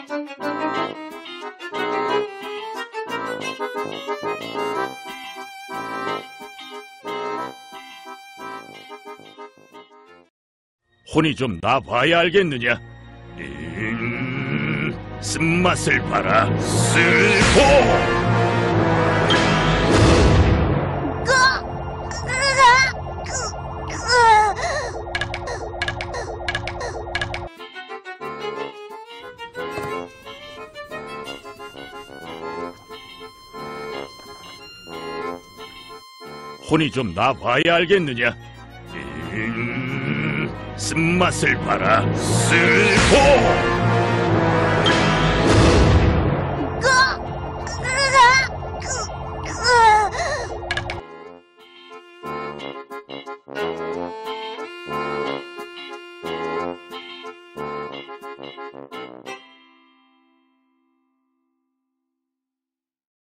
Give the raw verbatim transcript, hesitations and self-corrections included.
혼이 좀 나봐야 알겠느냐? 음, 쓴맛을 봐라. 쓸고! 혼이 좀 나봐야 알겠느냐? 음, 쓴맛을 봐라. 쓸고!